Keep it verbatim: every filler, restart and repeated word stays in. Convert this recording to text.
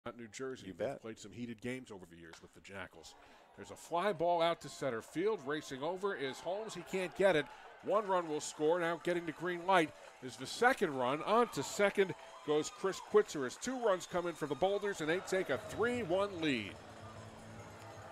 New Jersey. You They've bet. played some heated games over the years with the Jackals. There's a fly ball out to center field. Racing over is Holmes. He can't get it. One run will score. Now getting the green light is the second run. On to second goes Chris Quitzer as two runs come in for the Boulders, and they take a three one lead.